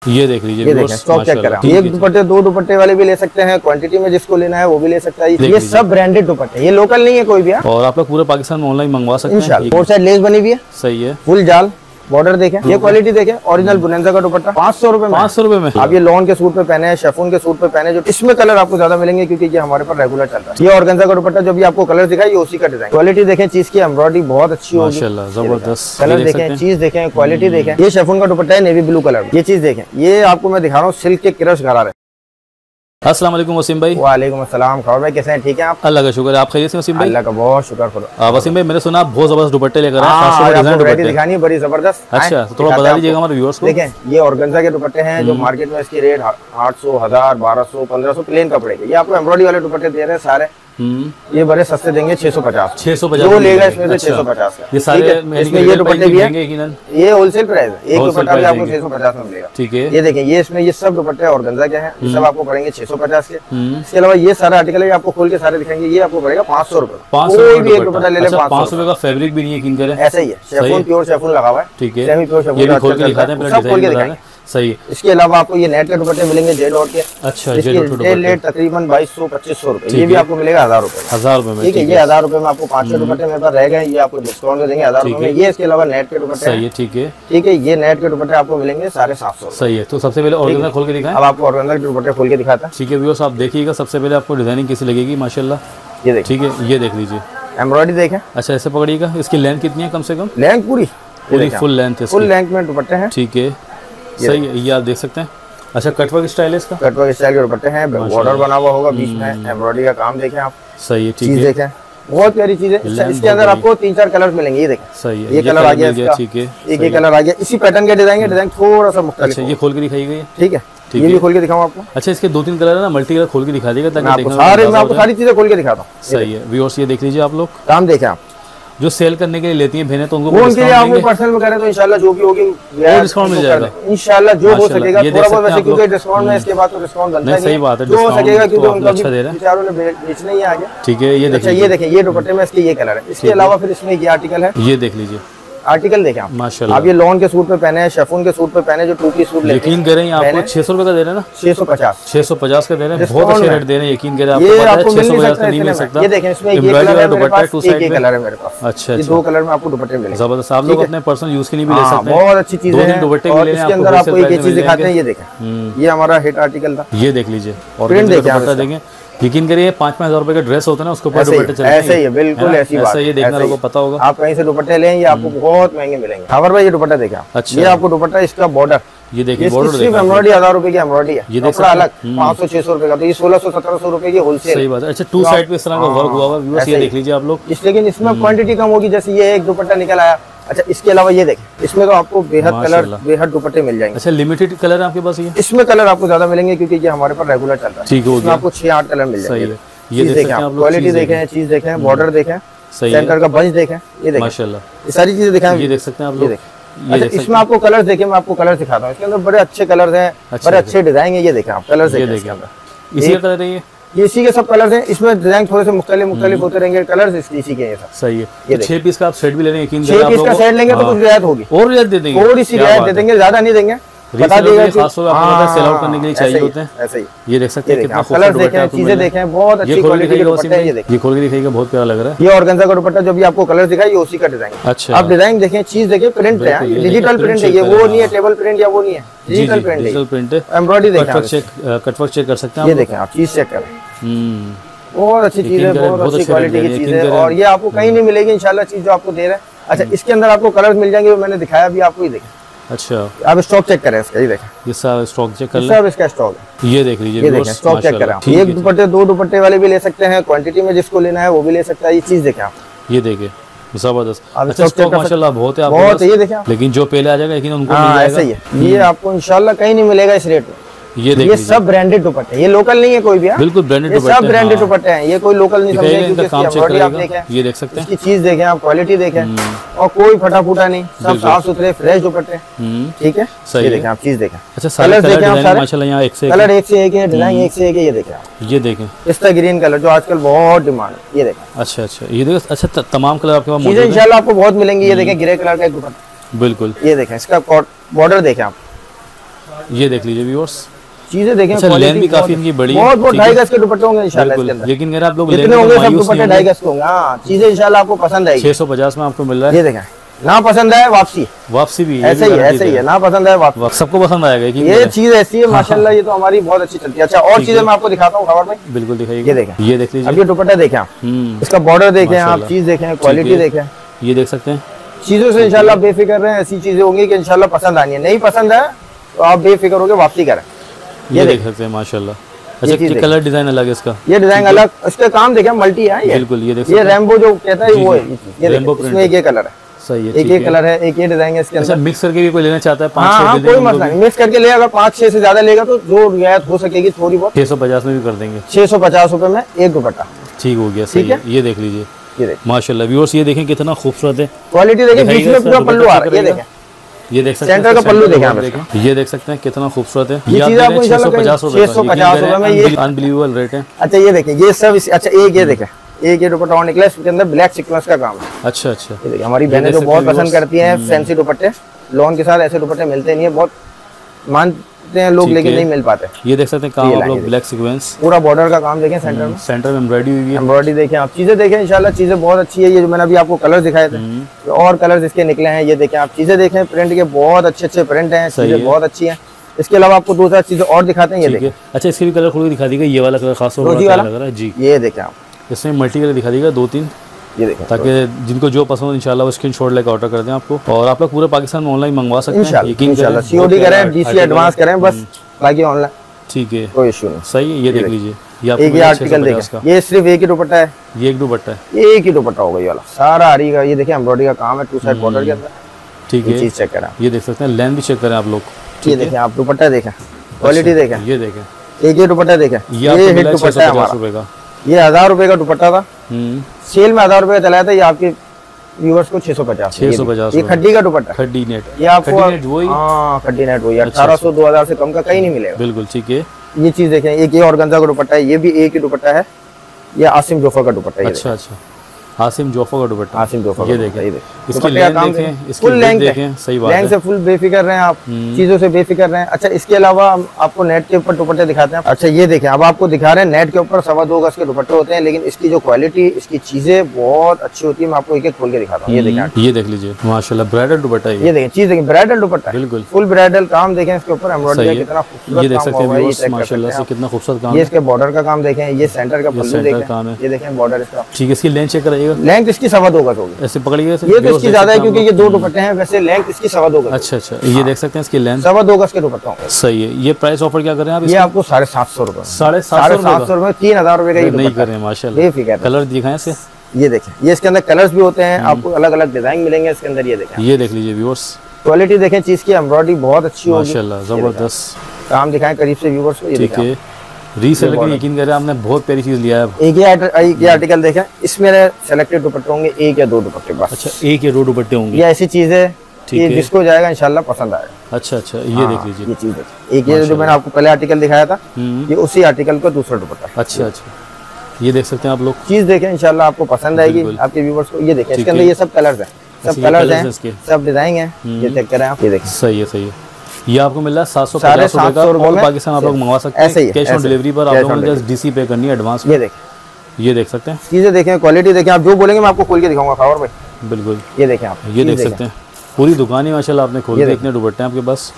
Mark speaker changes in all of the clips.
Speaker 1: ये देख लीजिए,
Speaker 2: ये देखें स्टॉक चेक करा। एक दुपट्टे दो दुपट्टे वाले भी ले सकते हैं, क्वांटिटी में जिसको लेना है वो भी ले सकता है। ये सब ब्रांडेड दुपट्टे, ये लोकल नहीं है कोई भी।
Speaker 1: और आप लोग पूरे पाकिस्तान में ऑनलाइन मंगवा सकते हैं
Speaker 2: इंशाल्लाह। फोर साइड लेस बनी हुई है,
Speaker 1: सही है,
Speaker 2: फुल जाल बॉर्डर देखें, ये क्वालिटी देखें, ओरिजिनल बुनेंजा का दुपट्टा 500 रुपए में।
Speaker 1: 500 रुपए में
Speaker 2: आप ये लॉन के सूट पे पहने हैं, शेफून के सूट पे पहने, जो इसमें कलर आपको ज्यादा मिलेंगे क्योंकि ये हमारे पर रेगुलर चल रहा है। ये ऑर्गेन्जा का दुपट्टा जो भी आपको कलर दिखाई, ये उसी का डिजाइन। क्वालिटी देखें, चीज की एम्ब्रॉयडरी बहुत अच्छी होगी,
Speaker 1: माशाल्लाह जबरदस्त।
Speaker 2: कलर देखें, चीज देखें, क्वालिटी देखें। ये शेफून का दुपट्टा है नेवी ब्लू कलर। ये चीज देखें, ये आपको मैं दिखा रहा हूँ सिल्क के क्रश गरारे।
Speaker 1: अस्सलाम वालेकुम वसीम भाई।
Speaker 2: वालेकुम अस्सलाम। खबर भाई कैसे हैं? ठीक है आप?
Speaker 1: अल्लाह का शुक्र है, आप खैरियत से वसीम भाई?
Speaker 2: अल्लाह का बहुत शुक्र करो।
Speaker 1: वसीम भाई मैंने सुना आप बहुत जबरदस्त दुपट्टे लेकर आए,
Speaker 2: दिखानी है बड़ी जबरदस्त।
Speaker 1: अच्छा तो थोड़ा बता दीजिएगा हमारे व्यूअर्स को।
Speaker 2: देखें ये ऑर्गेन्जा के दुपट्टे हैं जो मार्केट में इसकी रेट 800, 1000, 1200, 1500 प्लेन कपड़े के। ये आपको एम्ब्रॉयडरी वाले दुपट्टे दे रहे हैं सारे। ये बड़े सस्ते देंगे 650।
Speaker 1: 650
Speaker 2: जो लेगा इसमें से 650 का।
Speaker 1: ये सारे
Speaker 2: इसमें ये दुपट्टे भी है,
Speaker 1: यकीनन
Speaker 2: ये होलसेल प्राइस है। एक दुपट्टा भी आपको 650 में मिलेगा।
Speaker 1: ठीक है,
Speaker 2: ये देखें, ये इसमें ये सब दुपट्टे ऑर्गेन्जा के हैं, ये सब आपको पड़ेंगे 650 के। इसके अलावा ये सारा आर्टिकल है, आपको खोल के सारे दिखाएंगे, ये आपको पड़ेगा 500 रुपए। कोई भी एक दुपट्टा ले ले 500
Speaker 1: रुपए का। फैब्रिक भी नहीं है, यकीन करें
Speaker 2: ऐसा ही है, शेफून प्योर शेफून लगा हुआ है।
Speaker 1: ठीक है,
Speaker 2: सेमी प्योर शेफून
Speaker 1: ये भी खोल के दिखाते हैं,
Speaker 2: सब खोल के दिखाएंगे।
Speaker 1: सही है।
Speaker 2: इसके अलावा आपको ये नेट के दुपट्टे मिलेंगे जेड डॉट के।
Speaker 1: अच्छा,
Speaker 2: रेट तकरीबन 2200-2500 रुपए। ये भी आपको मिलेगा 1000 रुपए।
Speaker 1: 1000 रुपए में,
Speaker 2: ठीक है। ये 1000 रुपए में आपको 500 दुपट्टे मेरे पास रह गए, ये आपको डिस्काउंट में देंगे 1000 रुपए में। ये इसके अलावा नेट के दुपट्टे।
Speaker 1: सही है, ठीक है,
Speaker 2: ठीक है। ये नेट के दुपट्टे आपको मिलेंगे 750।
Speaker 1: सही है। तो सबसे पहले ऑर्गेन्जा खोल के दिखाएं।
Speaker 2: अब आपको ऑर्गेन्जा के दुपट्टे खोल के दिखाता है।
Speaker 1: ठीक है व्यूअर्स, आप देखिएगा सबसे पहले आपको डिजाइनिंग कैसी लगेगी, माशाल्लाह।
Speaker 2: ये देखिए,
Speaker 1: ठीक है, ये देख लीजिए,
Speaker 2: एम्ब्रॉयडरी देखें।
Speaker 1: अच्छा ऐसे पकड़िएगा। इसकी लेंथ कितनी है? कम से कम
Speaker 2: लेंथ पूरी
Speaker 1: फुल लेंथ है,
Speaker 2: फुल लेंथ में दुपट्टे हैं।
Speaker 1: ठीक है, सही है, ये आप देख सकते हैं। अच्छा कटवर्क स्टाइल है इसका?
Speaker 2: कटवर्क स्टाइल के दुपट्टे हैं, बॉर्डर बना हुआ होगा बीच में, एम्ब्रॉयडरी का काम देखें आप।
Speaker 1: सही है, ठीक
Speaker 2: है, देखें बहुत प्यारी चीज है। इसके अंदर आपको 3-4 कलर मिलेंगे, ये देखें।
Speaker 1: सही है,
Speaker 2: ये कलर आ गया इसका।
Speaker 1: ठीक है,
Speaker 2: एक ये कलर आ गया, इसी पैटर्न के डिजाइन थोड़ा सा मुख्तलिफ।
Speaker 1: अच्छा ये खोल के दिखाइएगा,
Speaker 2: ठीक है, ये भी खोल के दिखाऊं आपको।
Speaker 1: अच्छा इसके 2-3 कलर है ना, मल्टी कलर खोल के दिखा देगा ताकि
Speaker 2: मैं आपको सारी चीजें खोल के दिखाता हूँ।
Speaker 1: सही है व्यूअर्स, ये देख लीजिए आप लोग,
Speaker 2: काम देखें आप।
Speaker 1: जो सेल करने के लिए लेती हैं बहनें तो उनको
Speaker 2: उनके लिए आप पर्सनल में करें तो इंशाल्लाह जो भी होगी
Speaker 1: डिस्काउंट मिल जाएगा
Speaker 2: इंशाल्लाह, जो हो सकेगा थोड़ा बहुत वैसे, क्योंकि डिस्काउंट में इसके बाद तो डिस्काउंट बनता है।
Speaker 1: सही बात है,
Speaker 2: जो हो सकेगा क्योंकि उनका
Speaker 1: अच्छा दे रहे हैं,
Speaker 2: बेचारों ने बेचना ही आगे।
Speaker 1: ठीक है, ये देखिए,
Speaker 2: ये देखें, ये दुपट्टे में इसके ये कलर है। इसके अलावा फिर इसमें ये आर्टिकल है,
Speaker 1: ये देख लीजिए
Speaker 2: आर्टिकल देखें आप
Speaker 1: माशाल्लाह।
Speaker 2: आप ये लॉन के सूट पे पहने हैं, शेफून के सूट पे पहने, जो 2 पीस सूट लेते हैं।
Speaker 1: यकीन करें आपको 600 रुपए का दे रहे हैं ना,
Speaker 2: 650
Speaker 1: का दे रहे हैं, बहुत अच्छे रेट दे रहे हैं। यकीन करें
Speaker 2: ये
Speaker 1: आपको 650 का नहीं मिल सकता।
Speaker 2: ये देखें, इसमें ये कलर है मेरे पास,
Speaker 1: एक
Speaker 2: कलर है मेरे पास।
Speaker 1: अच्छा,
Speaker 2: ये 2 कलर में आपको दुपट्टे मिलेंगे,
Speaker 1: जबरदस्त। आप लोग अपने पर्सनल यूज के लिए भी ले सकते हैं,
Speaker 2: बहुत अच्छी चीज है।
Speaker 1: दुपट्टे
Speaker 2: और इसके अंदर आपको एक चीज दिखाते हैं, ये देखें, ये हमारा हिट आर्टिकल था।
Speaker 1: ये देख लीजिए, और
Speaker 2: प्रिंट देखें,
Speaker 1: यकीन करिए 5-5 हज़ार रुपए का ड्रेस होता है ना, उसके ऊपर दुपट्टे चलते हैं।
Speaker 2: ऐसे ही है, बिल्कुल ऐसी बात है।
Speaker 1: ये देखना लोगों को पता होगा।
Speaker 2: आप कहीं से दुपट्टे लें, ये आपको बहुत महंगे मिलेंगे। खबर भाई, ये दुपट्टा देखा।
Speaker 1: अच्छा,
Speaker 2: ये आपको दुपट्टा, इसका बॉर्डर,
Speaker 1: ये देखिए बॉर्डर,
Speaker 2: सिर्फ एम्ब्रॉयडरी 1000 रुपए की एम्ब्रॉयडरी है।
Speaker 1: ये
Speaker 2: कपड़ा अलग 500-600 रुपए का, तो ये 1600-1700 रुपए की होलसेल।
Speaker 1: सही बात है। अच्छा 2 साइड पे इस तरह का वर्क हुआ हुआ है, ये देख लीजिए आप लोग।
Speaker 2: लेकिन इसमें क्वांटिटी कम होगी, जैसे ये एक दुपट्टा निकल आया। अच्छा इसके अलावा ये देखें, इसमें तो आपको बेहद कलर, बेहद दुपट्टे मिल जाएंगे।
Speaker 1: अच्छा लिमिटेड कलर है आपके पास? ये
Speaker 2: इसमें कलर आपको ज्यादा मिलेंगे क्योंकि ये हमारे पर रेगुलर चल रहा है।
Speaker 1: ठीक है,
Speaker 2: आपको 6-8 कलर मिल जाएंगे।
Speaker 1: ये देखें आप,
Speaker 2: क्वालिटी देखें, चीज देखें, बॉर्डर देखें, सेंटर का बंच देखें, ये देखें
Speaker 1: माशाल्लाह,
Speaker 2: ये सारी चीजें दिखाएं।
Speaker 1: ये देख सकते हैं आप लोग।
Speaker 2: अच्छा इसमें आपको कलर देखें, मैं आपको कलर दिखाता हूँ। इसके अंदर बड़े अच्छे कलर हैं, बड़े अच्छे डिजाइन है। ये देखें आप, कलर देखें,
Speaker 1: इसी का कलर है
Speaker 2: ये इसी के सब कलर हैं। इसमें डिजाइन थोड़े से मुख्तलिफ होते रहेंगे, कलर इसी के हैं।
Speaker 1: सही है। ये 6 पीस का आप सेट भी ले रहे हैं,
Speaker 2: 6 पीस का सेट लेंगे तो कुछ रियायत होगी,
Speaker 1: और रियायत दे देंगे,
Speaker 2: थोड़ी सी रियायत दे देंगे, ज्यादा नहीं देंगे। बता देगा
Speaker 1: खास तौर पे सेल आउट करने के लिए चाहिए होते हैं।
Speaker 2: ऐसे ही
Speaker 1: ये देख सकते हैं, कितना
Speaker 2: कलर देखें, चीजें देखें, बहुत अच्छी क्वालिटी के दुपट्टे हैं।
Speaker 1: ये खोल के दिखाइएगा, बहुत प्यारा लग रहा है।
Speaker 2: ये ऑर्गेन्जा का दुपट्टा जो भी आपको कलर दिखाई, ये उसी का डिजाइन।
Speaker 1: अच्छा,
Speaker 2: आप डिजाइन देखें, चीज देखें, प्रिंट है, डिजिटल प्रिंट है, ये वो नहीं है टेबल प्रिंट या वो नहीं है, डिजिटल प्रिंट है। एम्ब्रॉयडरी देखें,
Speaker 1: कटवर्क चेक कर सकते हैं।
Speaker 2: ये देखें आप, चीज चेक करें, बहुत अच्छी चीज है, बहुत अच्छी क्वालिटी की चीज है, और ये आपको कहीं नहीं मिलेगी इंशाल्लाह चीज जो आपको दे रहे हैं। अच्छा इसके अंदर आपको कलर मिल जाएंगे, मैंने दिखाया अभी आपको, ये देखें।
Speaker 1: अच्छा
Speaker 2: आप स्टॉक चेक करें इसका, ये देखें,
Speaker 1: ये सारा स्टॉक चेक कर लें,
Speaker 2: सब इसका स्टॉक है।
Speaker 1: ये देख लीजिए,
Speaker 2: ये देखें, स्टॉक चेक करें। एक दुपट्टे 2 दुपट्टे वाले भी ले सकते हैं, क्वांटिटी में जिसको लेना है वो भी ले सकता है। ये चीज देखें आप,
Speaker 1: ये देखें जबरदस्त। अच्छा स्टॉक माशाल्लाह बहुत है आपके
Speaker 2: पास, ये देखें,
Speaker 1: लेकिन जो पहले आ जाएगा लेकिन उनको मिल जाएगा।
Speaker 2: ऐसा ही है, ये आपको इंशाल्लाह कहीं नहीं मिलेगा इस रेट में।
Speaker 1: ये
Speaker 2: सब ब्रांडेड दुपट्टे, ये लोकल नहीं है कोई भी।
Speaker 1: बिल्कुल ब्रांडेड
Speaker 2: दुपट्टे, सब ब्रांडेड दुपट्टे हैं, ये कोई लोकल नहीं समझे।
Speaker 1: इनका काम चेक करिएगा, ये देख सकते हैं,
Speaker 2: इसकी चीज देखें आप, क्वालिटी देखें, और कोई फटा फूटा नहीं, सब साफ सुथरे फ्रेश दुपट्टे। ठीक है, सही देखें आप, चीज देखें,
Speaker 1: अच्छा कलर देखें आप सारे माशाल्लाह, यहाँ
Speaker 2: कलर एक से एक है, डिजाइन एक से एक है। ये देखें आप,
Speaker 1: ये देखें
Speaker 2: पिस्ता ग्रीन कलर जो आजकल बहुत डिमांड है, ये देखें।
Speaker 1: अच्छा ये देखो, अच्छा तमाम कलर आपके पास
Speaker 2: मौजूद है, इंशाल्लाह आपको बहुत मिलेंगे। ये देखें, ग्रे कलर का एक दुपट्टा,
Speaker 1: बिल्कुल,
Speaker 2: ये देखें, इसका बॉर्डर देखें आप,
Speaker 1: ये देख लीजिए व्यूअर्स,
Speaker 2: चीजें देखें।
Speaker 1: अच्छा, लेंथ भी काफी इनकी बड़ी है,
Speaker 2: बहुत 2.5 गज के दुपट्टे होंगे इंशाल्लाह इसके अंदर।
Speaker 1: लेकिन अगर आप लोग
Speaker 2: जितने होंगे सब दुपट्टे 2.5 गज के होंगे। हाँ, चीजें इंशाल्लाह आपको पसंद आएगी।
Speaker 1: 650 में आपको मिल रहा है।
Speaker 2: ये देखें, ना पसंद आए वापसी
Speaker 1: भी
Speaker 2: ऐसे ही है, ना पसंद आए वापसी।
Speaker 1: सबको पसंद आएगा
Speaker 2: ये चीज ऐसी है माशाल्लाह, ये तो हमारी बहुत अच्छी चलती है। अच्छा, और चीजें मैं आपको दिखाता हूँ खबर में।
Speaker 1: बिल्कुल दिखाइए।
Speaker 2: ये देखें,
Speaker 1: ये देख लीजिए।
Speaker 2: अब ये दुपट्टा देखें आप, इसका बॉर्डर देखें आप, चीज देखें, क्वालिटी देखें,
Speaker 1: ये देख सकते हैं।
Speaker 2: चीजों से इंशाल्लाह बेफिक्र रहें। ऐसी चीजें होंगी कि इंशाल्लाह पसंद आनी है। नहीं पसंद है तो आप बेफिक्र होकर वापसी करें।
Speaker 1: ये देख सकते हैं माशाल्लाह। अच्छा, ये कलर डिजाइन अलग है इसका,
Speaker 2: ये डिजाइन अलग, इसका काम देखें मल्टी है ये।
Speaker 1: बिल्कुल, ये देख
Speaker 2: ये रेम्बो जो कहता है वो है, ये
Speaker 1: रेम्बो
Speaker 2: इसमें एक ये कलर है।
Speaker 1: सही है,
Speaker 2: एक ये कलर है, एक ये डिजाइन है इसके अंदर।
Speaker 1: अच्छा, मिक्स करके भी कोई लेना चाहता है 5-6
Speaker 2: हाँ, कोई मसला नहीं, मिक्स करके ले। अगर 5-6 से ज्यादा लेगा तो जो रियायत हो सकेगी थोड़ी बहुत,
Speaker 1: 650 में भी कर देंगे।
Speaker 2: 650 रुपए में एक दुपट्टा,
Speaker 1: ठीक हो गया। सही है, ये देख लीजिए।
Speaker 2: ये देख
Speaker 1: माशाल्लाह व्यूअर्स, ये देखें कितना खूबसूरत है।
Speaker 2: क्वालिटी देखें, बीच में पूरा पल्लू आ रहा है। ये देखें,
Speaker 1: ये देख सकते हैं
Speaker 2: सेंटर का पल्लू देखें आप,
Speaker 1: ये देख सकते हैं कितना खूबसूरत है।
Speaker 2: ये चीज आपको
Speaker 1: 650
Speaker 2: रुपए में, ये
Speaker 1: अनबिलीवेबल रेट है।
Speaker 2: अच्छा, ये देखें, ये सब। अच्छा, एक ये देखें, एक ये दुपट्टा और निकला, इसके अंदर ब्लैक सीक्वेंस का काम है।
Speaker 1: अच्छा अच्छा,
Speaker 2: ये देखिए, हमारी बहनें जो बहुत पसंद करती हैं फैंसी दुपट्टे, लॉन के साथ ऐसे दुपट्टे मिलते नहीं है, बहुत मानते हैं लोग लेकिन नहीं मिल पाते।
Speaker 1: ये देख सकते हैं काम आप लोग, ब्लैक सीक्वेंस,
Speaker 2: पूरा बॉर्डर का काम देखें, सेंटर में
Speaker 1: एम्ब्रॉयडरी हुई है।
Speaker 2: एम्ब्रॉयडरी देखें आप, चीजें देखें इंशाल्लाह, चीजें बहुत अच्छी है। ये जो मैंने अभी आपको कलर दिखाए थे और कलर इसके निकले हैं, ये देखें आप, चीजें देखें, प्रिंट के बहुत अच्छे प्रिंट हैं, चीजें बहुत अच्छी हैं। इसके अलावा आपको 2-4 चीजें और दिखाते हैं। ये देखिए,
Speaker 1: अच्छा, इसके भी कलर खुद दिखा दीजिए। ये वाला कलर खास तौर पर लग रहा है जी,
Speaker 2: ये देखें आप,
Speaker 1: इसमें मल्टी कलर दिखा दीजिएगा 2-3,
Speaker 2: ये देखें,
Speaker 1: ताकि जिनको जो पसंद हो इंशाल्लाह वो स्क्रीनशॉट लेकर ऑर्डर कर दें आपको। और आप लोग पूरे पाकिस्तान में ऑनलाइन मंगवा सकते हैं
Speaker 2: इंशाल्लाह। सीओडी करें, डीसी एडवांस करें, बस बाकी ऑनलाइन,
Speaker 1: ठीक है,
Speaker 2: कोई इशू नहीं।
Speaker 1: सही है, ये देख लीजिए।
Speaker 2: एक ये आर्टिकल देखें, ये सिर्फ एक ही दुपट्टा है,
Speaker 1: ये एक दुपट्टा है,
Speaker 2: एक ही दुपट्टा होगा ये वाला, सारा आरी का। ये देखें, एम्ब्रॉयडरी का काम है 2 साइड बॉर्डर के अंदर,
Speaker 1: ठीक है।
Speaker 2: चीज चेक करें,
Speaker 1: ये देख सकते हैं, लेंथ भी चेक करें आप लोग।
Speaker 2: ये देखें आप, दुपट्टा देखें, क्वालिटी देखें,
Speaker 1: ये देखें,
Speaker 2: एक ये दुपट्टा देखें, ये हिट दुपट्टा है हमारा। ये 1000 रुपए का दुपट्टा था, सेल में 1000 रुपए चलाया था, ये आपके व्यूअर्स को 650। ये खड्डी का दुपट्टा,
Speaker 1: खड्डी नेट,
Speaker 2: ये आपको खड्डी नेट वही 1800-2000 से कम का कहीं नहीं मिलेगा।
Speaker 1: बिल्कुल ठीक है।
Speaker 2: ये चीज देखें, एक ये ऑर्गेन्जा का दुपट्टा है, ये भी एक ही दुपट्टा है, ये आसिम जोफा का दुपट्टा है।
Speaker 1: अच्छा अच्छा, आसिम जोफा का दुपट्टा,
Speaker 2: आसिम जोफा,
Speaker 1: ये देखें, इसकी
Speaker 2: लेंथ
Speaker 1: देखें, इसकी लेंथ देखें, सही बात है,
Speaker 2: लेंथ से फुल बेफिक्र रहें आप, चीजों से बेफिक्र रहें। अच्छा, इसके अलावा हम आपको नेट के ऊपर दुपट्टे दिखाते हैं। अच्छा, ये देखें, अब आपको दिखा रहे हैं नेट के ऊपर 2.25 गज के दुपट्टे होते हैं, लेकिन इसकी जो क्वालिटी, इसकी चीजें बहुत अच्छी होती है। मैं आपको एक एक खोल के दिखाता हूँ। ये देखें,
Speaker 1: ये देख लीजिए, माशाल्लाह ब्राइडल दुपट्टा है।
Speaker 2: ये देखें, चीज देखें, ब्राइडल दुपट्टा,
Speaker 1: बिल्कुल
Speaker 2: फुल ब्राइडल काम देखें, इसके ऊपर एम्ब्रॉयडरी कितना खूबसूरत,
Speaker 1: ये देख सकते हैं माशाल्लाह से, कितना खूबसूरत काम है।
Speaker 2: ये इसके बॉर्डर का काम देखें, ये सेंटर का पल्लू देखें, ये देखें बॉर्डर इसका,
Speaker 1: ठीक है। इसकी लेंथ चेक कराइएगा,
Speaker 2: लेंथ इसकी 2.25 गज होगी,
Speaker 1: ऐसे पकड़िएगा।
Speaker 2: ये तो इसकी ज्यादा है क्योंकि ये 2 दुपट्टे हैं, वैसे लेंथ इसकी 2.25 गज।
Speaker 1: अच्छा अच्छा, ये देख सकते हैं इसकी लेंथ
Speaker 2: 2.25 गज के दुपट्टा होंगे।
Speaker 3: सही है। ये प्राइस ऑफर क्या कर रहे हैं आप?
Speaker 2: ये आपको 750 रुपए,
Speaker 3: 750
Speaker 2: रुपए, 3000 रुपए का
Speaker 3: नहीं कर रहे हैं माशाल्लाह। कलर दिखाएं इसे,
Speaker 2: ये देखें, ये इसके अंदर कलर्स भी होते हैं, आपको अलग अलग डिजाइन मिलेंगे इसके अंदर। ये देखें,
Speaker 3: ये देख लीजिए व्यूअर्स,
Speaker 2: क्वालिटी देखें चीज की, एम्ब्रॉयडरी बहुत अच्छी होगी
Speaker 3: माशाल्लाह, जबरदस्त
Speaker 2: काम दिखाएं करीब से व्यूअर्स को। ये
Speaker 3: ठीक है, रीसेलर की यकीन करें, आपने बहुत प्यारी चीज लिया है।
Speaker 2: एक ये आर्टिकल देखें, इसमें सेलेक्टेड दुपट्टे होंगे, 1 या 2 दुपट्टे बस।
Speaker 3: अच्छा, 1 या 2 दुपट्टे होंगे।
Speaker 2: ये ऐसी चीज है कि जिसको जाएगा इंशाल्लाह पसंद आएगा।
Speaker 3: अच्छा अच्छा, ये देख लीजिए,
Speaker 2: ये चीज है। एक ये जो मैंने आपको पहले आर्टिकल दिखाया था, ये उसी आर्टिकल का दूसरा दुपट्टा।
Speaker 3: अच्छा अच्छा, ये देख सकते हैं आप लोग,
Speaker 2: चीज देखें इंशाल्लाह आपको पसंद आएगी आपके व्यूअर्स को। ये देखें, इसके अंदर ये सब कलर्स हैं, सब कलर्स हैं, सब डिजाइन है, ये चेक करें आप। ये देखें,
Speaker 3: सही है सही है। ये आपको मिल रहा है 750 रुपए का, और पाकिस्तान आप लोग मंगवा सकते हैं कैश ऑन डिलीवरी पर। आप लोगों ने जस्ट डीसी पे करनी है एडवांस।
Speaker 2: ये देखें,
Speaker 3: ये देख सकते हैं,
Speaker 2: चीजें देखें, क्वालिटी देखें, आप जो बोलेंगे मैं आपको खोल के दिखाऊंगा खबर भाई।
Speaker 3: बिल्कुल,
Speaker 2: ये देखें आप,
Speaker 3: ये देख सकते हैं, पूरी दुकान ही माशाल्लाह आपने खोल के, इतने दुपट्टे हैं आपके पास।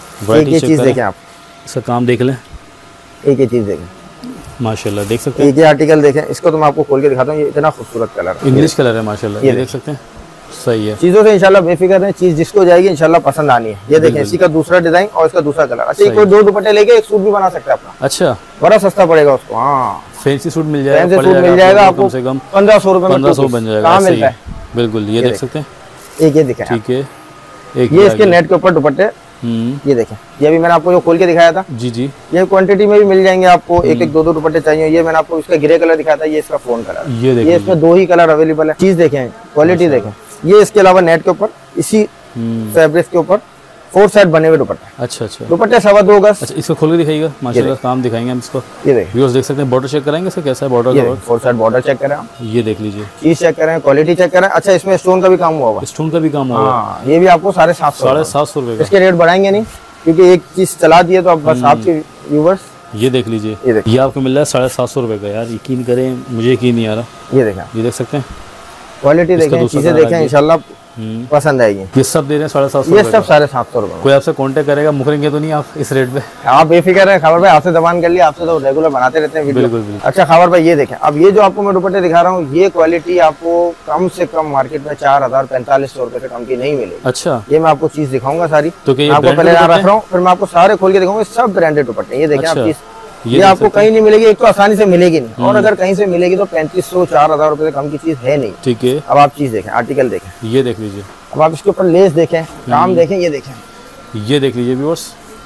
Speaker 2: एक चीज देखें आप,
Speaker 3: इसका काम देख लें,
Speaker 2: एक ही चीज देखें
Speaker 3: माशाल्लाह, देख सकते हैं।
Speaker 2: एक ये आर्टिकल देखें, इसको तो मैं आपको खोल के दिखाता हूँ, ये इतना खूबसूरत कलर,
Speaker 3: इंग्लिश कलर है माशाल्लाह, ये देख सकते हैं, सही है।
Speaker 2: चीजों से इंशाल्लाह बेफिक्र है, चीज जिसको जाएगी इंशाल्लाह पसंद आनी है। ये देखें, इसी का दूसरा डिजाइन और इसका दूसरा कलर। अच्छा, कोई 2 दुपट्टे लेके एक सूट भी बना सकता है अपना।
Speaker 3: अच्छा,
Speaker 2: बड़ा सस्ता पड़ेगा उसको। हाँ,
Speaker 3: फैंसी सूट मिल जाएगा,
Speaker 2: फैंसी सूट मिल जाएगा आपको
Speaker 3: कम से कम
Speaker 2: 1500 रुपए में,
Speaker 3: 1500 बन जाएगा,
Speaker 2: कहाँ मिलता है।
Speaker 3: बिल्कुल, ये देख सकते हैं,
Speaker 2: एक ये दिखाएं,
Speaker 3: ठीक है, एक
Speaker 2: ये इसके नेट के ऊपर दुपट्टे। ये देखें, ये भी मैंने आपको जो खोल के दिखाया था।
Speaker 3: जी जी,
Speaker 2: ये क्वांटिटी में भी मिल जाएंगे आपको, एक एक 2 दुपट्टे चाहिए। ये मैंने आपको इसका ग्रे कलर दिखाया था, ये इसका फोन कलर। ये इसमें 2 ही कलर अवेलेबल है। चीज देखें, क्वालिटी देखें। ये इसके अलावा नेट के ऊपर इसी फैब्रिक के ऊपर 4 साइड बने हुए दुपट्टे।
Speaker 3: अच्छा अच्छा,
Speaker 2: दुपट्टे 2.25 गज।
Speaker 3: अच्छा, इसको खोल के दिखाइएगा माशाल्लाह, काम दिखाएंगे हम इसको।
Speaker 2: ये देखिए,
Speaker 3: व्यूअर्स देख सकते हैं, बॉर्डर चेक कराएंगे इसका कैसा है बॉर्डर का,
Speaker 2: 4 साइड बॉर्डर चेक करें आप।
Speaker 3: ये देख लीजिए,
Speaker 2: चीज चेक करें, क्वालिटी चेक करें। अच्छा, इसमें स्टोन का भी काम हुआ होगा,
Speaker 3: स्टोन का भी काम हुआ,
Speaker 2: ये भी आपको 750
Speaker 3: रुपए का।
Speaker 2: इसके रेट बढ़ाएंगे नहीं, क्योंकि एक चीज चला दी है तो अब बस आपके व्यूवर्स
Speaker 3: ये देख लीजिए, ये आपको मिल रहा है 750 रुपए का। यार यकीन करें, मुझे यकीन नहीं आ रहा।
Speaker 2: ये देखें,
Speaker 3: ये देख सकते हैं,
Speaker 2: क्वालिटी देखें, चीजें देखें, इंशाल्लाह पसंद आएगी।
Speaker 3: ये सब दे रहे हैं 750,
Speaker 2: ये सब 750 रुपए।
Speaker 3: कोई आपसे कांटेक्ट करेगा, मुकरेंगे तो नहीं आप इस रेट पे?
Speaker 2: आप बेफिक्र है खबर भाई, आपसे जबान कर लिया, आपसे तो रेगुलर बनाते रहते हैं वीडियो।
Speaker 3: बिल्कुल।
Speaker 2: अच्छा खबर भाई, ये देखें, अब ये जो आपको मैं दुपट्टे दिखा रहा हूँ, ये क्वालिटी आपको कम से कम मार्केट में 4000-4500 रुपए से कम की नहीं मिलेगी।
Speaker 3: अच्छा,
Speaker 2: ये मैं आपको चीज दिखाऊंगा सारी,
Speaker 3: तो
Speaker 2: आपको पहले यहाँ रख रहा हूँ, फिर मैं आपको सारे खोल के दिखाऊंगा। सब ब्रांडेड दुपट्टे, ये देखें आप चीज, ये आपको कहीं नहीं मिलेगी। एक तो आसानी से मिलेगी नहीं, और अगर कहीं से मिलेगी तो 3500-4000 रुपए से कम की चीज है नहीं।
Speaker 3: ठीक है।
Speaker 2: अब आप चीज देखें, आर्टिकल देखें,
Speaker 3: ये देख लीजिए।
Speaker 2: अब आप इसके ऊपर लेस देखें, काम देखें, ये देखें,
Speaker 3: ये देख लीजिए व्यूअर्स,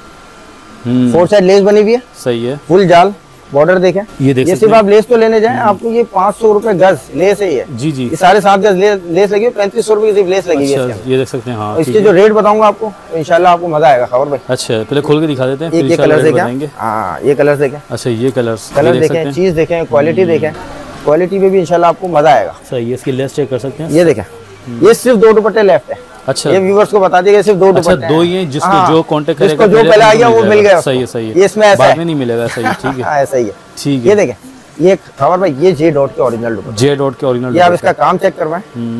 Speaker 2: 4 साइड लेस बनी हुई है,
Speaker 3: सही है।
Speaker 2: फुल जाल बॉर्डर देखें,
Speaker 3: ये
Speaker 2: सिर्फ आप लेस तो लेने जाएं, आपको ये 500 रुपए गज लेस है। ये
Speaker 3: जी,
Speaker 2: ये 7.5 गज लेस लगी है, 3500 रुपए की सिर्फ लेस लगी है।
Speaker 3: ये देख सकते हैं। हाँ,
Speaker 2: इसके जो रेट बताऊंगा आपको, तो इंशाल्लाह आपको मजा आएगा खबर भाई।
Speaker 3: अच्छा, पहले खोल के दिखा देते हैं,
Speaker 2: ये कलर देखें। हाँ, ये कलर देखें।
Speaker 3: अच्छा, ये कलर
Speaker 2: देखें, चीज देखें, क्वालिटी देखें, क्वालिटी में भी इंशाल्लाह आपको मजा आएगा।
Speaker 3: सही है। इसकी लेस चेक कर सकते हैं,
Speaker 2: ये देखें, ये सिर्फ 2 दुपट्टे लेफ्ट है।
Speaker 3: अच्छा,
Speaker 2: ये व्यूअर्स को बता दिया, सिर्फ 2 दुपट्टे।
Speaker 3: अच्छा, 2 ही हैं, जिसको जो कांटेक्ट करेगा,
Speaker 2: जिसको जो पहले आ गया वो मिल गया।
Speaker 3: सही है, सही है।
Speaker 2: ये इसमें ऐसा
Speaker 3: बाद में नहीं मिलेगा। सही है, ठीक है,
Speaker 2: ऐसा ही है।
Speaker 3: ठीक है।
Speaker 2: ये देखें, ये खबर भाई, ये जे डॉट के ओरिजिनल दुपट्टे,
Speaker 3: जे डॉट के ओरिजिनल।
Speaker 2: ये आप इसका काम चेक करवाएं,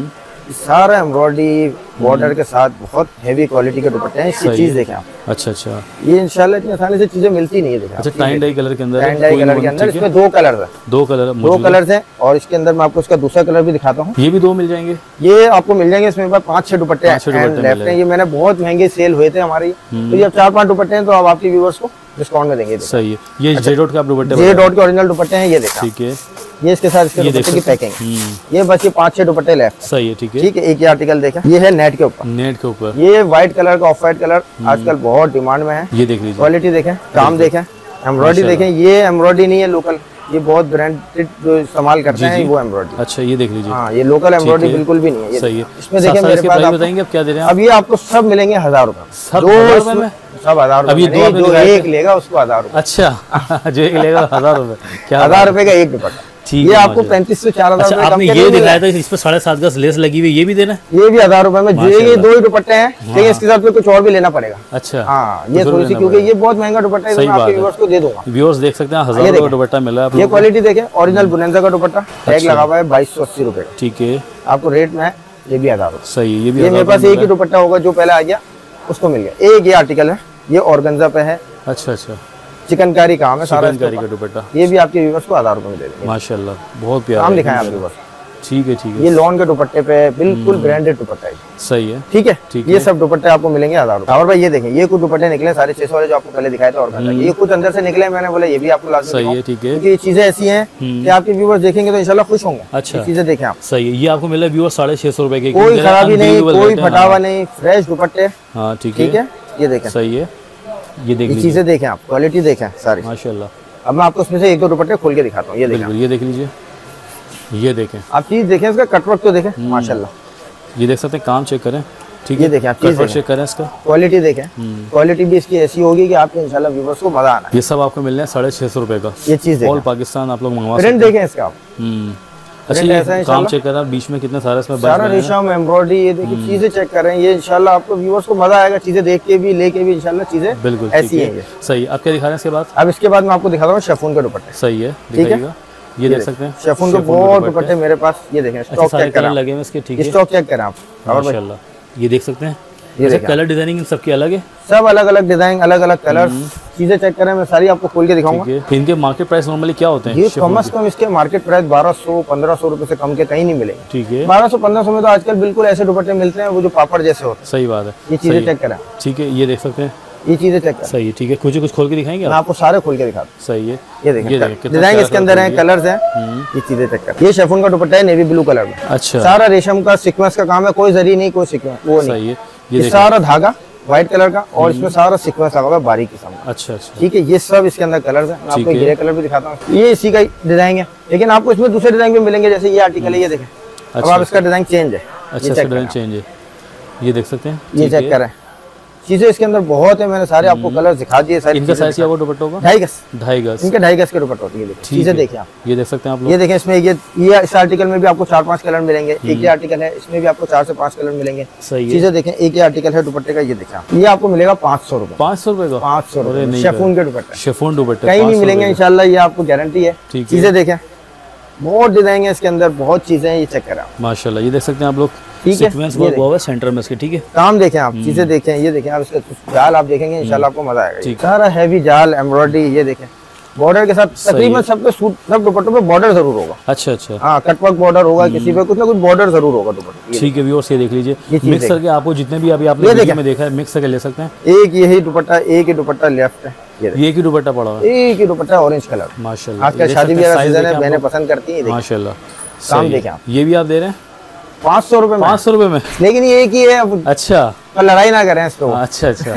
Speaker 2: सारा एम्ब्रॉयडरी बॉर्डर के साथ बहुत हेवी क्वालिटी के दुपट्टे हैं। इसकी चीज देखें आप।
Speaker 3: अच्छा, अच्छा,
Speaker 2: ये इंशाल्लाह इतनी आसानी से चीजें मिलती नहीं है। देखें,
Speaker 3: अच्छा, टाइन डाई कलर के अंदर,
Speaker 2: टाइन डाई कलर के अंदर, इसमें 2 कलर है,
Speaker 3: 2 कलर
Speaker 2: हैं। और इसके अंदर मैं आपको इसका दूसरा कलर भी दिखाता हूँ।
Speaker 3: ये भी 2 मिल जाएंगे,
Speaker 2: ये आपको मिल जाएंगे। इसमें 5-6 दुपट्टे हैं। ये मैंने बहुत महंगे सेल हुए थे हमारे, तो ये अब 4-5 दुपट्टे हैं, तो अब आपके व्यूअर्स को डिस्काउंट में देंगे।
Speaker 3: सही है। ये जे डॉट के आप दुपट्टे,
Speaker 2: जे डॉट के ओरिजिनल दुपट्टे हैं। ये देखा,
Speaker 3: ठीक है।
Speaker 2: ये इसके साथ इसके दुपट्टे की पैकिंग, ये बस ये 5-6 दुपट्टे लेफ्ट।
Speaker 3: सही है, ठीक है।
Speaker 2: ठीक है, एक ये आर्टिकल देखा, ये है नेट के ऊपर।
Speaker 3: नेट के ऊपर
Speaker 2: ये व्हाइट कलर का, ऑफ व्हाइट कलर आजकल बहुत डिमांड में है।
Speaker 3: ये देख लीजिए,
Speaker 2: क्वालिटी देखें, काम देखें, एम्ब्रॉयडरी देखें। ये एम्ब्रॉयडरी नहीं है लोकल, ये बहुत ब्रांडेड जो इस्तेमाल करते हैं वो एम्ब्रॉयडरी।
Speaker 3: अच्छा, ये देख लीजिए।
Speaker 2: हाँ, ये लोकल एम्ब्रॉयडरी बिल्कुल भी नहीं है।
Speaker 3: सही है।
Speaker 2: इसमें देखिए मेरे पास
Speaker 3: बताएंगे आप क्या दे रहे हैं?
Speaker 2: अब ये आपको सब मिलेंगे 1000 रुपए, सब 1000 रुपए।
Speaker 3: अभी
Speaker 2: जो एक लेगा उसको 1000 रुपए।
Speaker 3: अच्छा, जो एक लेगा 1000 रुपए, क्या
Speaker 2: 1000 रुपए का एक दुपट्टा। ये आपको 3500 से 4000 रुपए।
Speaker 3: आपने ये दिखाया था इस पर 7.5 गज लेस लगी हुई, ये भी देना?
Speaker 2: ये भी 1000 रुपए में। ये 2 ही दुपट्टे हैं, लेकिन इसके साथ में कुछ और भी लेना पड़ेगा।
Speaker 3: अच्छा,
Speaker 2: हाँ, ये थोड़ी सी, क्योंकि ये बहुत महंगा दुपट्टा है, मैं आपके व्यूअर्स को दे दूंगा।
Speaker 3: व्यूअर्स देख सकते हैं, 1000 रुपए का दुपट्टा मिला है।
Speaker 2: ये क्वालिटी देखें, ओरिजिनल बुनेंजा का दुपट्टा, टैग लगा हुआ है 2280 रुपए।
Speaker 3: ठीक है,
Speaker 2: आपको रेट में है, ये भी 1000 रुपए।
Speaker 3: सही है। ये भी
Speaker 2: मेरे पास एक ही दुपट्टा होगा, जो पहले आ गया उसको मिल गया। एक ये आर्टिकल है, ये ऑर्गेन्जा पे है।
Speaker 3: अच्छा, अच्छा,
Speaker 2: चिकनकारी काम है, सारा
Speaker 3: चिकनकारी का दुपट्टा।
Speaker 2: ये भी आपके व्यूअर्स को 1000 रुपए में दे देंगे।
Speaker 3: माशाल्लाह, बहुत प्यारा
Speaker 2: काम दिखाएं आपके पास।
Speaker 3: ठीक है, ठीक है।
Speaker 2: ये लॉन के दुपट्टे पे बिल्कुल ब्रांडेड दुपट्टा है।
Speaker 3: सही है,
Speaker 2: ठीक है, ये सब दुपट्टे आपको मिलेंगे 1000 रुपए। और भाई ये देखें, ये कुछ दुपट्टे निकले 650 वाले, जो आपको पहले दिखाए थे। और ये कुछ अंदर से निकले, मैंने बोला ये भी आपको लाजमी
Speaker 3: सही है, ठीक है।
Speaker 2: क्योंकि ये चीजें ऐसी हैं कि आपके व्यूअर्स देखेंगे तो इंशाल्लाह खुश होंगे।
Speaker 3: अच्छा,
Speaker 2: चीजें देखें आप।
Speaker 3: सही है। ये आपको मिला व्यूअर 650 रुपए के,
Speaker 2: कोई खराबी नहीं, कोई फटावा नहीं, फ्रेश दुपट्टे।
Speaker 3: हाँ, ठीक
Speaker 2: है, ये देखें,
Speaker 3: सही है। ये देखिए,
Speaker 2: चीजें देखें आप, क्वालिटी देखें सारी,
Speaker 3: माशाल्लाह।
Speaker 2: अब मैं आपको इसमें से 1-2 दुपट्टे खोल के दिखाता हूँ। ये देखें,
Speaker 3: ये देख लीजिए, ये देखें
Speaker 2: आप चीज देखें, इसका कटवर्क तो देखें, माशाल्लाह।
Speaker 3: ये देख सकते हैं, काम चेक करें। ठीक है,
Speaker 2: ये देखें आप, चीज
Speaker 3: चेक करें, इसका
Speaker 2: क्वालिटी देखें। क्वालिटी भी इसकी ऐसी होगी कि आपके इंशाल्लाह व्यूअर्स को मजा आना है।
Speaker 3: ये सब आपको मिलने हैं 650 रुपए का।
Speaker 2: ये चीज
Speaker 3: ऑल पाकिस्तान आप लोग मंगवा
Speaker 2: सकते हैं। देखें इसका आप।
Speaker 3: अच्छा, ये काम चेक कर रहा है, बीच में कितने सारे इसमें
Speaker 2: सारा रेशम एम्ब्रॉयडरी, ये देखिए चीजें चेक कर रहे हैं। ये इंशाल्लाह आपको व्यूअर्स को मजा आएगा, चीजें देख के भी, लेके भी इंशाल्लाह चीजें
Speaker 3: बिल्कुल
Speaker 2: ऐसी है।
Speaker 3: सही है। अब क्या दिखा रहे हैं इसके बाद?
Speaker 2: अब इसके बाद मैं आपको दिखाता हूँ शिफॉन के दुपट्टे।
Speaker 3: सही है, दिखाइएगा। ये देख सकते हैं,
Speaker 2: शिफॉन के बहुत दुपट्टे मेरे पास। ये देखें, स्टॉक चेक करें,
Speaker 3: लगे हैं इसके। ठीक है,
Speaker 2: स्टॉक चेक करें आप,
Speaker 3: माशाल्लाह। ये देख सकते हैं,
Speaker 2: ये
Speaker 3: कलर डिजाइनिंग सबकी अलग है,
Speaker 2: सब अलग अलग डिजाइन, अलग अलग कलर। चीजें चेक करें, मैं सारी आपको खोल के दिखाऊंगा।
Speaker 3: इनके मार्केट प्राइस नॉर्मली क्या होते हैं?
Speaker 2: ये कम से कम इसके मार्केट प्राइस 1200-1500 रुपए से कम के कहीं नहीं मिलेंगे।
Speaker 3: ठीक है,
Speaker 2: 1200-1500 में तो आजकल बिल्कुल ऐसे दुपट्टे मिलते हैं वो जो पापड़ जैसे होते हैं।
Speaker 3: सही बात है।
Speaker 2: ये चीजें चेक करें।
Speaker 3: ठीक है, ये देख सकते हैं,
Speaker 2: ये चीजें चेक करें।
Speaker 3: सही है, ठीक है। कुछ खोल के दिखाएंगे?
Speaker 2: मैं आपको सारे खोल के दिखाता हूँ।
Speaker 3: सही है,
Speaker 2: ये देखिए, डिजाइन इसके अंदर है, कलर्स हैं। ये चीजें चेक करें। ये शिफॉन का दुपट्टा है, नेवी ब्लू कलर में।
Speaker 3: अच्छा,
Speaker 2: सारा रेशम का सीक्वेंस का काम है, कोई जरी नहीं, कोई सीक्वेंस वो नहीं।
Speaker 3: सही है।
Speaker 2: ये सारा धागा व्हाइट कलर का, और इसमें सारा सीक्वेंस लगा हुआ है बारीक किस्म का।
Speaker 3: अच्छा, अच्छा,
Speaker 2: ठीक है। ये सब इसके अंदर कलर्स हैं। आपको ग्रे कलर भी दिखाता हूँ, ये इसी का डिजाइन है, लेकिन आपको इसमें दूसरे डिजाइन भी मिलेंगे। जैसे ये आर्टिकल है, ये देखें, अब आप इसका डिजाइन चेंज है।
Speaker 3: अच्छा, डिजाइन चेंज है, ये देख सकते हैं।
Speaker 2: ये चेक करें, चीजें इसके अंदर बहुत है, मैंने सारे आपको कलर दिखा दिए।
Speaker 3: इनका साइज क्या दुपट्टों का?
Speaker 2: 2.5 गज।
Speaker 3: 2.5 गज
Speaker 2: इनके 2.5 गज के दुपट्टे होते हैं। चीजें देखिए आप,
Speaker 3: ये देख सकते हैं आप लोग।
Speaker 2: ये देखें, इसमें ये इस आर्टिकल में भी आपको 4-5 कलर मिलेंगे। एक ही आर्टिकल है, इसमें भी आपको 4 से 5 कलर मिलेंगे। चीजें देखें, एक ही आर्टिकल है दुपट्टे का। ये देखें, ये आपको मिलेगा 500 रुपए।
Speaker 3: 500 रुपए का?
Speaker 2: 500 रुपए शिफॉन के दुपट्टे।
Speaker 3: शिफॉन दुपट्टे
Speaker 2: कहीं नहीं मिलेंगे इंशाल्लाह, ये आपको गारंटी है। चीजें देखें, बहुत डिजाइन है इसके अंदर, बहुत चीजें हैं। ये चेक करें
Speaker 3: माशाल्लाह, ये देख सकते हैं आप लोग।
Speaker 2: ठीक है,
Speaker 3: सीक्वेंस वर्क हुआ है सेंटर में इसके। ठीक है,
Speaker 2: काम देखें आप, चीजें देखें। ये देखें आप, इसका जाल आप देखेंगे इंशाल्लाह आपको मजा आएगा। सारा हैवी जाल एम्ब्रॉयडरी। ये देखें, बॉर्डर के साथ तकरीबन सबके सूट, सब दुपट्टों पे बॉर्डर जरूर होगा।
Speaker 3: अच्छा अच्छा,
Speaker 2: हाँ, कटवर्क बॉर्डर होगा, किसी पे कुछ ना कुछ बॉर्डर जरूर होगा दुपट्टे।
Speaker 3: ठीक है व्यूअर्स, ये देख लीजिए, मिक्स करके आपको जितने भी अभी आपने वीडियो में देखा है मिक्स करके ले सकते हैं।
Speaker 2: एक यही दुपट्टा, एक ही दुपट्टा लेफ्ट है,
Speaker 3: ये की दुपट्टा पड़ा हुआ है,
Speaker 2: एक ही दुपट्टा ऑरेंज कलर।
Speaker 3: माशाल्लाह,
Speaker 2: आजकल शादी ब्याह का सीजन है, बहनें पसंद करती हैं।
Speaker 3: माशाल्लाह,
Speaker 2: काम देखें आप।
Speaker 3: ये भी आप दे रहे हैं
Speaker 2: 500 रुपए में।
Speaker 3: 500 रुपए में,
Speaker 2: लेकिन ये एक ही है।
Speaker 3: अच्छा,
Speaker 2: लड़ाई ना करें इसको।
Speaker 3: अच्छा अच्छा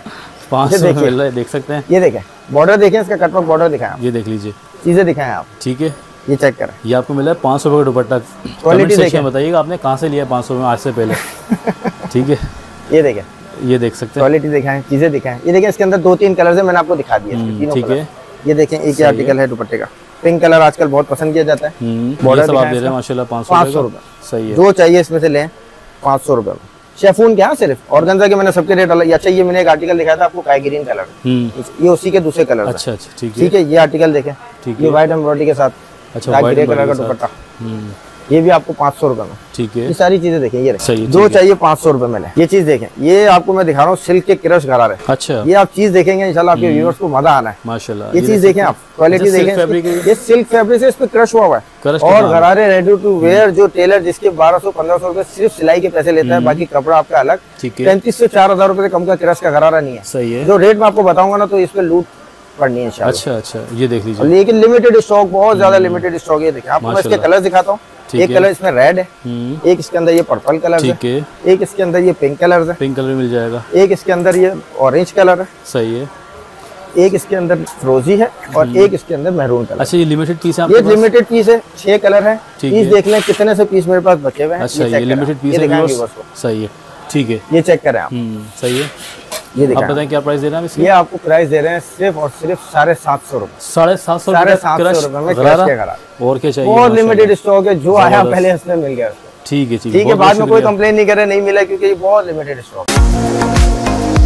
Speaker 3: 500 में मिल रहा है, देख सकते हैं।
Speaker 2: ये देखें, बॉर्डर देखें, इसका कटवर्क बॉर्डर दिखाएं,
Speaker 3: ये देख लीजिए,
Speaker 2: चीजें दिखाएं आप।
Speaker 3: ठीक है,
Speaker 2: ये चेक करें,
Speaker 3: ये आपको मिला है 500 रुपए का दुपट्टा।
Speaker 2: क्वालिटी देखिए,
Speaker 3: बताइएगा आपने कहाँ से लिया 500 में आज से पहले। ठीक है,
Speaker 2: ये देखें,
Speaker 3: ये देख सकते हैं,
Speaker 2: क्वालिटी दिखाएं, चीजें दिखाएं। ये देखें, इसके अंदर 2-3 कलर है, मैंने आपको दिखा दिए।
Speaker 3: ठीक है,
Speaker 2: ये देखें, एक ही आर्टिकल है दुपट्टे का। पिंक कलर आजकल बहुत पसंद किया जाता है।
Speaker 3: बॉर्डर सब आप दे रहे हैं माशाल्लाह 500 रुपए। सही है,
Speaker 2: जो चाहिए इसमें से लें 500 रुपए में। शेफून क्या सिर्फ ऑर्गेन्जा के मैंने सबके रेट अलग। अच्छा, ये मैंने एक आर्टिकल दिखाया था आपको, काई ग्रीन कलर, ये उसी के दूसरे कलर।
Speaker 3: अच्छा अच्छा, ठीक है,
Speaker 2: ठीक है। ये आर्टिकल देखें, ये व्हाइट एम्ब्रॉयडरी के साथ,
Speaker 3: अच्छा
Speaker 2: ग्रे कलर का दुपट्टा, ये भी आपको 500 रुपए में।
Speaker 3: ठीक है,
Speaker 2: ये सारी चीजें देखें, ये
Speaker 3: सही,
Speaker 2: जो चाहिए 500 रुपए में लें। ये चीज देखें, ये आपको मैं दिखा रहा हूँ सिल्क के क्रश गरारे।
Speaker 3: अच्छा,
Speaker 2: ये आप चीज देखेंगे इंशाल्लाह आपके व्यूअर्स को मजा आना है
Speaker 3: माशाल्लाह।
Speaker 2: ये चीज देखें आप, क्वालिटी देखें, ये सिल्क फैब्रिक है, इस पे क्रश हुआ है। और गरारे रेडी टू वेयर, जो टेलर जिसके 1200-1500 रुपए सिर्फ सिलाई के पैसे लेता है, बाकी कपड़ा आपका अलग। 35 से 4000 रुपए से कम का क्रश का गरारा नहीं है।
Speaker 3: सही है,
Speaker 2: जो रेट मैं आपको बताऊंगा ना, तो इस पे लूट पड़नी है इंशाल्लाह।
Speaker 3: अच्छा अच्छा, ये देख लीजिए,
Speaker 2: लेकिन लिमिटेड स्टॉक, बहुत ज्यादा लिमिटेड स्टॉक। ये देखें आपको, मैं इसके कलर दिखाता हूँ। एक कलर इसमें रेड है, एक इसके अंदर ये पर्पल कलर है, एक इसके अंदर ये पिंक कलर है,
Speaker 3: पिंक कलर मिल जाएगा,
Speaker 2: एक इसके अंदर ये ऑरेंज कलर है।
Speaker 3: सही है,
Speaker 2: एक इसके अंदर फ्रोजी है और एक इसके अंदर महरून कलर।
Speaker 3: अच्छा, ये लिमिटेड पीस है,
Speaker 2: ये लिमिटेड पीस है, 6 कलर है। पीस देख लें कितने से पीस मेरे पास बचे हुए हैं।
Speaker 3: अच्छा, ये लिमिटेड पीस है, सही है, ठीक है,
Speaker 2: ये चेक करें आप।
Speaker 3: सही है,
Speaker 2: ये देखिए,
Speaker 3: आप बताएं क्या प्राइस दे रहे हैं इसकी?
Speaker 2: ये आपको प्राइस दे रहे हैं सिर्फ और सिर्फ 750 रुपए।
Speaker 3: 750
Speaker 2: रुपए में क्रश के गरारा।
Speaker 3: और क्या चाहिए?
Speaker 2: बहुत लिमिटेड स्टॉक है, जो आया पहले उसमें मिल गया।
Speaker 3: ठीक है,
Speaker 2: ठीक है, बाद में कोई कंप्लेन नहीं करे नहीं मिला, क्योंकि ये बहुत लिमिटेड स्टॉक है।